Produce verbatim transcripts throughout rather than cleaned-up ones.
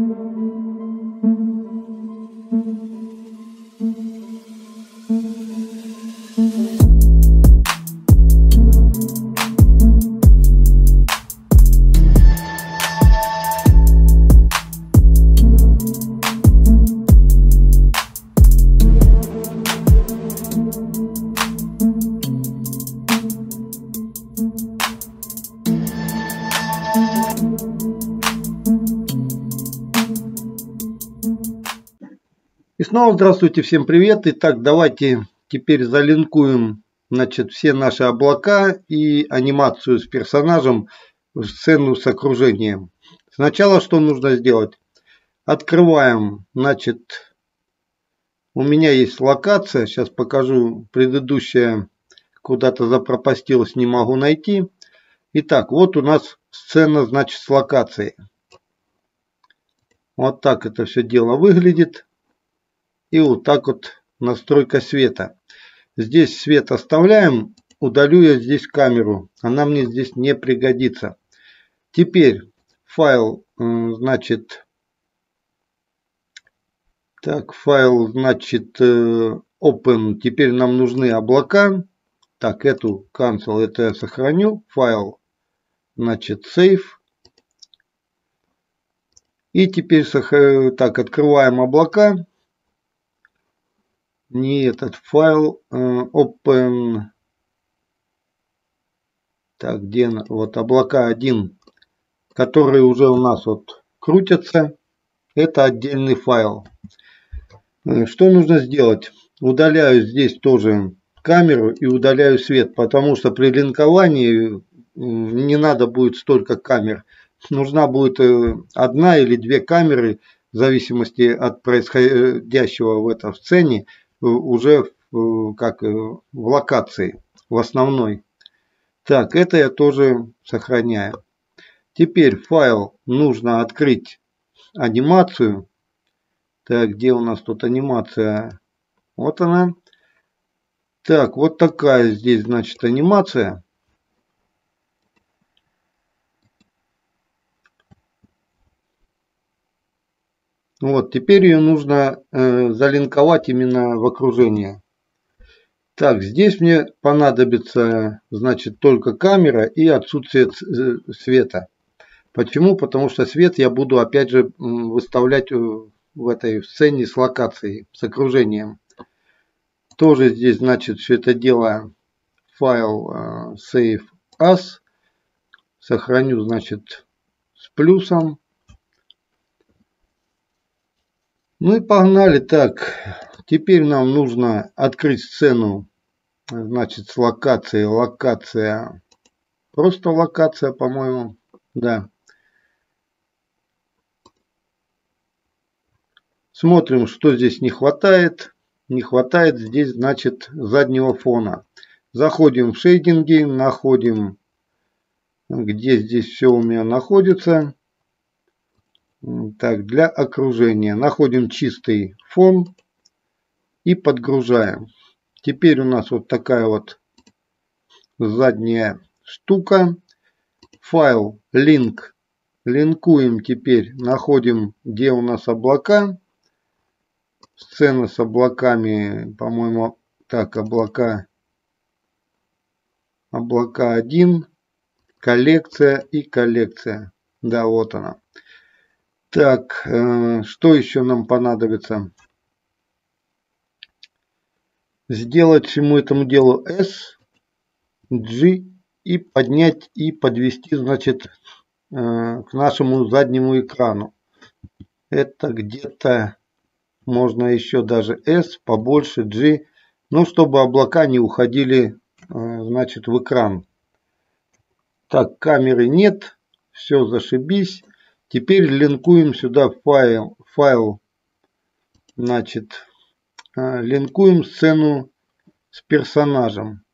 И снова здравствуйте, всем привет. Итак, давайте теперь залинкуем, значит, все наши облака и анимацию с персонажем в сцену с окружением. Сначала что нужно сделать? Открываем, значит, у меня есть локация, сейчас покажу, предыдущая куда-то запропастилась, не могу найти. Итак, вот у нас сцена, значит, с локацией. Вот так это все дело выглядит. И вот так вот настройка света. Здесь свет оставляем. Удалю я здесь камеру. Она мне здесь не пригодится. Теперь файл, значит, так, файл, значит, open. Теперь нам нужны облака. Так, эту cancel, это я сохраню. Файл, значит, save. И теперь так, открываем облака. Не этот файл, open, так, где, вот облака один, которые уже у нас вот крутятся, это отдельный файл. Что нужно сделать? Удаляю здесь тоже камеру и удаляю свет, потому что при линковании не надо будет столько камер. Нужна будет одна или две камеры, в зависимости от происходящего в этой сцене, уже как в локации, в основной. Так, это я тоже сохраняю. Теперь файл нужно открыть анимацию. Так, где у нас тут анимация? Вот она. Так, вот такая здесь, значит, анимация. Вот, теперь ее нужно э, залинковать именно в окружение. Так, здесь мне понадобится, значит, только камера и отсутствие света. Почему? Потому что свет я буду опять же выставлять в этой сцене с локацией, с окружением. Тоже здесь, значит, все это дело файл uh, save as. Сохраню, значит, с плюсом. Ну и погнали. Так, теперь нам нужно открыть сцену, значит, с локацией. Локация. Просто локация, по-моему. Да. Смотрим, что здесь не хватает. Не хватает здесь, значит, заднего фона. Заходим в шейдинги, находим, где здесь все у меня находится. Так, для окружения. Находим чистый фон и подгружаем. Теперь у нас вот такая вот задняя штука. Файл link. Линкуем теперь. Находим, где у нас облака. Сцена с облаками, по-моему, так, облака. Облака один. Коллекция и коллекция. Да, вот она. Так, э, что еще нам понадобится? Сделать всему этому делу S, G и поднять и подвести, значит, э, к нашему заднему экрану. Это где-то можно еще даже S, побольше G, ну, чтобы облака не уходили, э, значит, в экран. Так, камеры нет, все, зашибись. Теперь линкуем сюда файл, файл, значит, линкуем сцену с персонажем.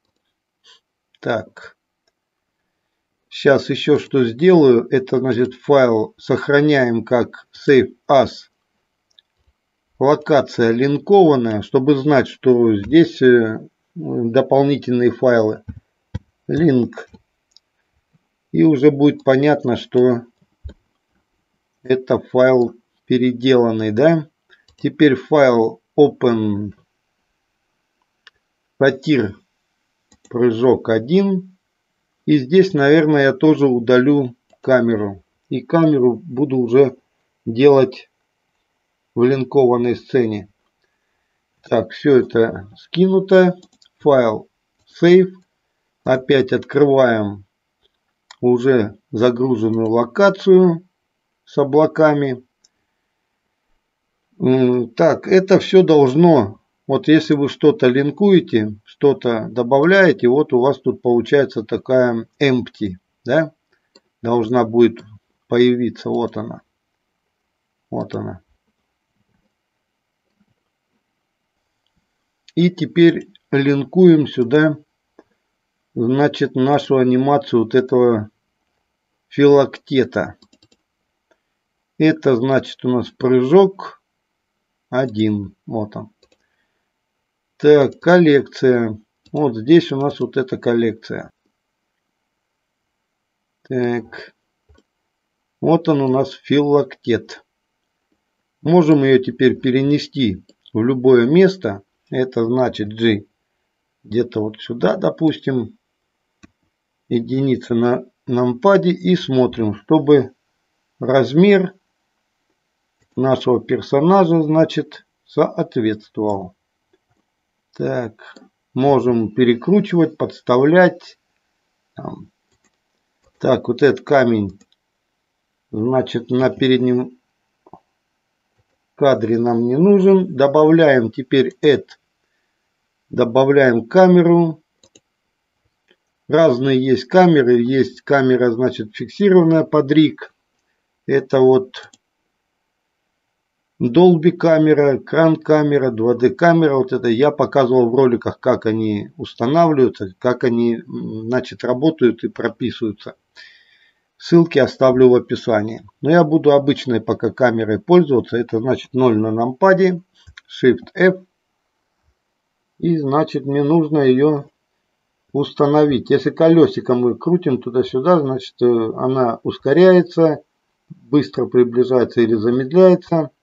Так, сейчас еще что сделаю, это, значит, файл сохраняем как save as, локация линкованная, чтобы знать, что здесь дополнительные файлы, link, и уже будет понятно, что Это файл переделанный, да? Теперь файл open сатир прыжок один. И здесь, наверное, я тоже удалю камеру. И камеру буду уже делать в линкованной сцене. Так, все это скинуто. Файл save. Опять открываем уже загруженную локацию с облаками. Так, это все должно, вот если вы что-то линкуете, что-то добавляете, вот у вас тут получается такая empty, да, должна будет появиться, вот она, вот она. И теперь линкуем сюда, значит, нашу анимацию вот этого филактета. Это значит у нас прыжок один, вот он. Так, коллекция. Вот здесь у нас вот эта коллекция. Так. Вот он у нас филактет. Можем ее теперь перенести в любое место. Это значит G. Где-то вот сюда, допустим. Единица на нампаде. И смотрим, чтобы размер нашего персонажа, значит, соответствовал. Так. Можем перекручивать, подставлять. Так, вот этот камень, значит, на переднем кадре нам не нужен. Добавляем теперь add. Добавляем камеру. Разные есть камеры. Есть камера, значит, фиксированная под риг. Это вот Dolby камера, кран камера, два дэ камера. Вот это я показывал в роликах, как они устанавливаются, как они, значит, работают и прописываются. Ссылки оставлю в описании. Но я буду обычной пока камерой пользоваться. Это значит ноль на нампаде. Shift F. И значит мне нужно ее установить. Если колесиком мы крутим туда-сюда, значит она ускоряется, быстро приближается или замедляется.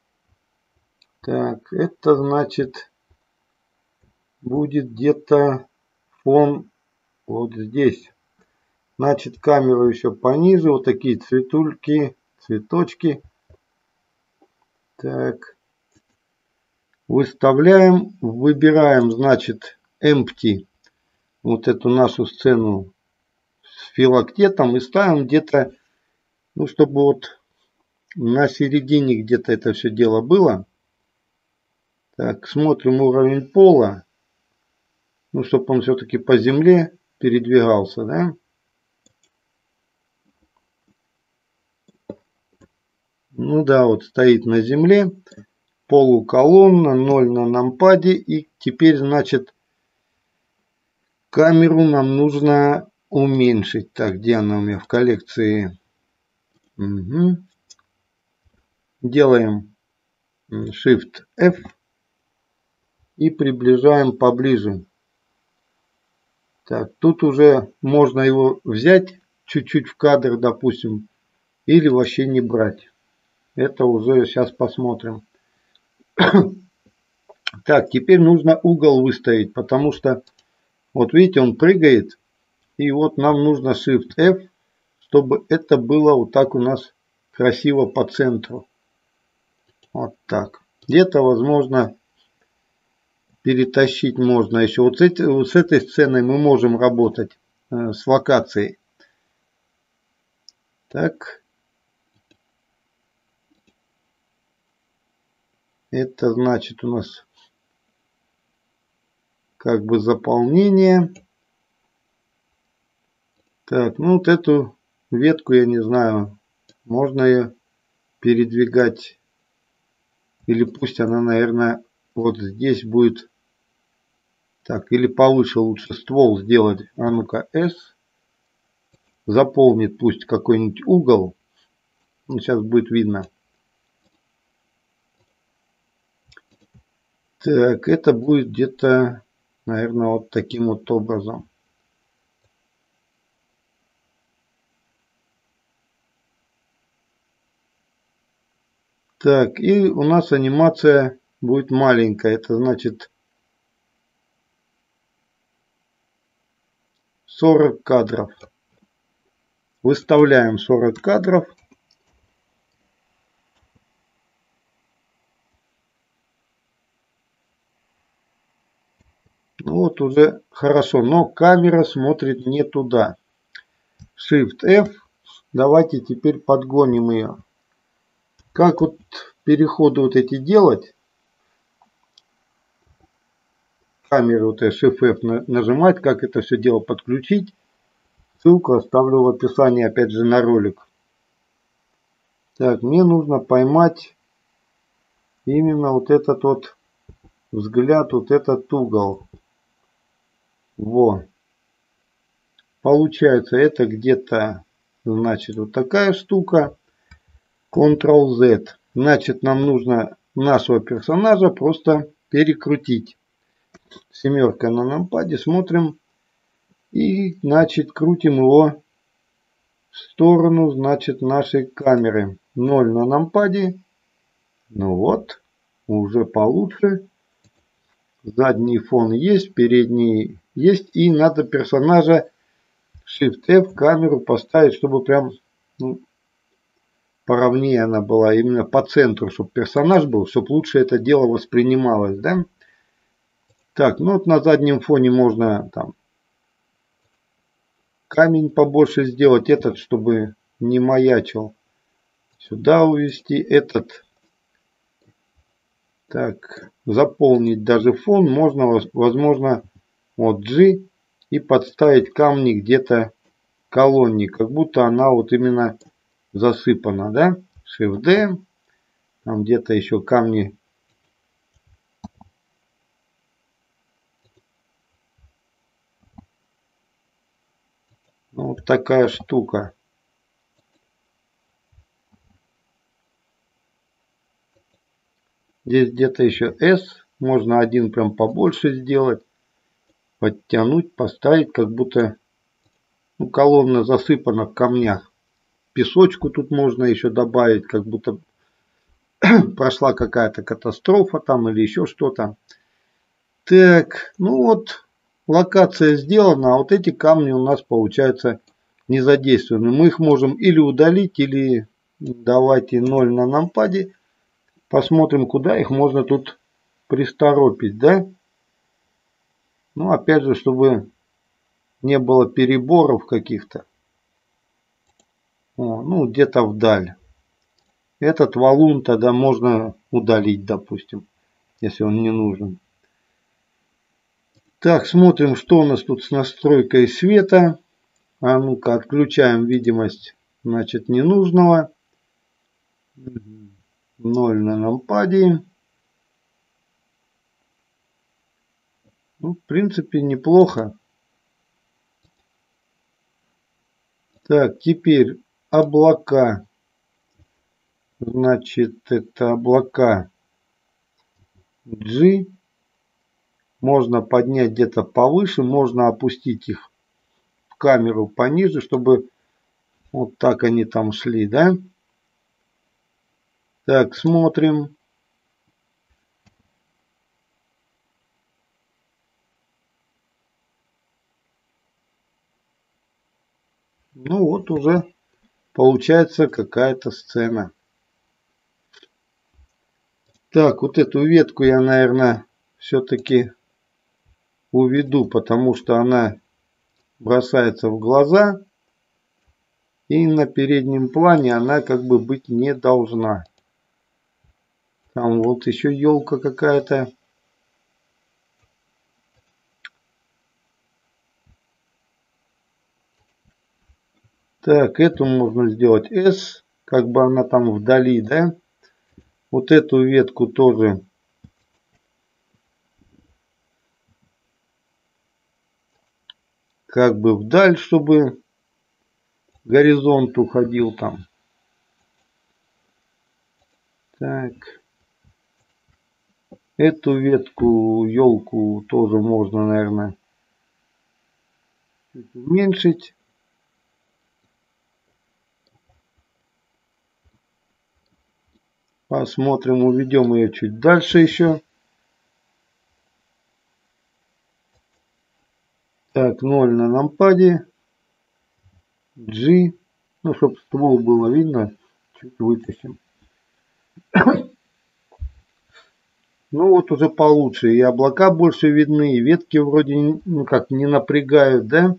Так, это значит будет где-то фон вот здесь. Значит, камеру еще пониже. Вот такие цветульки, цветочки. Так. Выставляем, выбираем, значит, empty. Вот эту нашу сцену с филактетом. И ставим где-то, ну, чтобы вот на середине где-то это все дело было. Так, смотрим уровень пола. Ну, чтобы он все-таки по земле передвигался, да. Ну да, вот стоит на земле. Полуколонна, ноль на нампаде. И теперь, значит, камеру нам нужно уменьшить. Так, где она у меня в коллекции? Угу. Делаем Shift F. И приближаем поближе. Так, тут уже можно его взять чуть-чуть в кадр, допустим. Или вообще не брать. Это уже сейчас посмотрим. Так, теперь нужно угол выставить, потому что, вот видите, он прыгает. И вот нам нужно Shift F, чтобы это было вот так у нас красиво по центру. Вот так. Где-то, возможно, перетащить можно еще. Вот с, эти, вот с этой сценой мы можем работать э, с локацией. Так. Это значит у нас как бы заполнение. Так, ну вот эту ветку, я не знаю, можно ее передвигать. Или пусть она, наверное, вот здесь будет. Так, или повыше лучше ствол сделать. А ну-ка, S. Заполнит пусть какой-нибудь угол. Ну, сейчас будет видно. Так, это будет где-то, наверное, вот таким вот образом. Так, и у нас анимация будет маленькая. Это значит сорок кадров. Выставляем сорок кадров. Ну вот уже хорошо, но камера смотрит не туда. Shift F. Давайте теперь подгоним ее. Как вот переходы вот эти делать? Камеру вот Shift F нажимать, как это все дело подключить. Ссылку оставлю в описании опять же на ролик. Так, мне нужно поймать именно вот этот вот взгляд, вот этот угол. Во. Получается это где-то, значит, вот такая штука. контрол зет. Значит, нам нужно нашего персонажа просто перекрутить. Семерка на нампаде. Смотрим. И, значит, крутим его в сторону, значит, нашей камеры. ноль на нампаде. Ну вот. Уже получше. Задний фон есть, передний есть. И надо персонажа Shift F камеру поставить, чтобы прям, ну, поровнее она была, именно по центру, чтобы персонаж был, чтобы лучше это дело воспринималось, да? Так, ну вот на заднем фоне можно там камень побольше сделать, этот, чтобы не маячил. Сюда увести этот. Так, заполнить даже фон можно, возможно, вот G и подставить камни где-то колонне, как будто она вот именно засыпана, да? Shift D, там где-то еще камни. Ну, вот такая штука. Здесь где-то еще S. Можно один прям побольше сделать. Подтянуть, поставить, как будто, ну, колонна засыпана в камнях. Песочку тут можно еще добавить, как будто прошла какая-то катастрофа там или еще что-то. Так, ну вот локация сделана, а вот эти камни у нас получаются не задействованы. Мы их можем или удалить, или давайте ноль на нампаде. Посмотрим, куда их можно тут присторопить, да? Ну, опять же, чтобы не было переборов каких-то. Ну, где-то вдаль. Этот валун тогда можно удалить, допустим, если он не нужен. Так, смотрим, что у нас тут с настройкой света. А ну-ка, отключаем видимость, значит, ненужного. ноль на нампаде. Ну, в принципе, неплохо. Так, теперь облака. Значит, это облака G. Можно поднять где-то повыше, можно опустить их в камеру пониже, чтобы вот так они там шли, да? Так, смотрим. Ну вот уже получается какая-то сцена. Так, вот эту ветку я, наверное, все-таки уведу, потому что она бросается в глаза. И на переднем плане она как бы быть не должна. Там вот еще елка какая-то. Так, эту можно сделать S. Как бы она там вдали, да? Вот эту ветку тоже как бы вдаль, чтобы горизонт уходил там. Так. Эту ветку, елку тоже можно, наверное, уменьшить. Посмотрим, уведем ее чуть дальше еще. Так, ноль на нампаде. G. Ну, чтобы ствол было видно, чуть вытащим. Ну вот уже получше. И облака больше видны, и ветки вроде ну как не напрягают, да?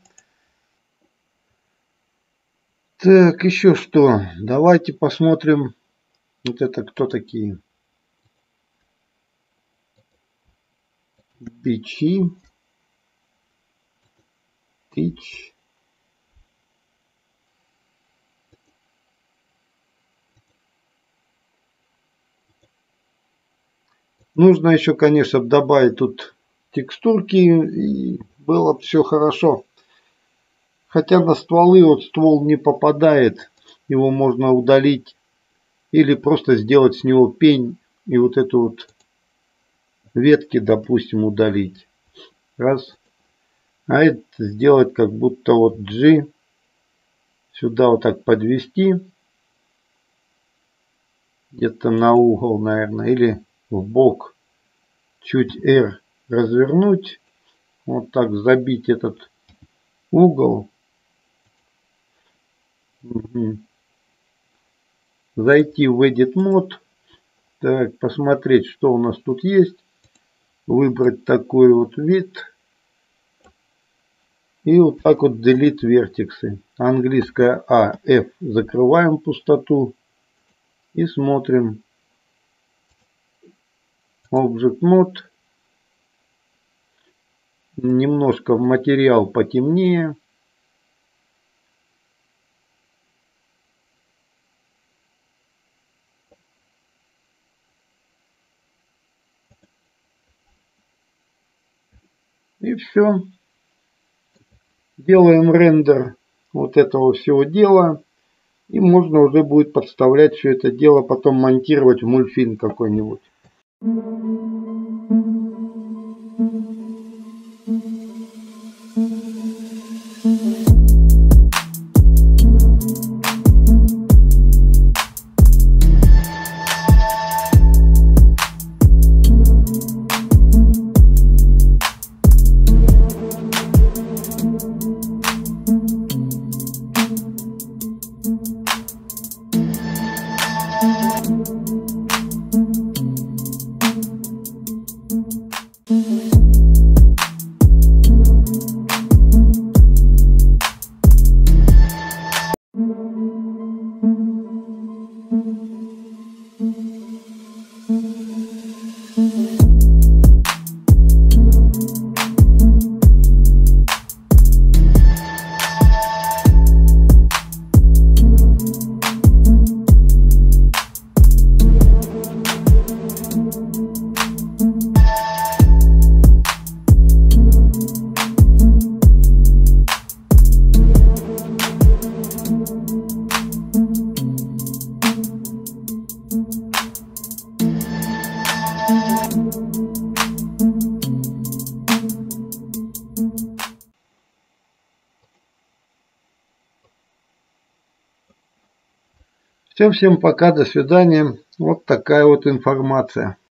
Так, еще что? Давайте посмотрим. Вот это кто такие? Бичи. Тич. Нужно еще, конечно, добавить тут текстурки, и было бы все хорошо. Хотя на стволы вот ствол не попадает, его можно удалить или просто сделать с него пень и вот эту вот ветки, допустим, удалить. Раз. А это сделать как будто вот G. Сюда вот так подвести. Где-то на угол, наверное, или в бок. Чуть R развернуть. Вот так забить этот угол. Угу. Зайти в Edit Mode. Так, посмотреть, что у нас тут есть. Выбрать такой вот вид. И вот так вот Delete вертексы. Английская А, F. Закрываем пустоту. И смотрим. Object Mode. Немножко материал потемнее. И все. Делаем рендер вот этого всего дела. И можно уже будет подставлять все это дело, потом монтировать в мультфильм какой-нибудь. Всем, всем пока, до свидания. Вот такая вот информация.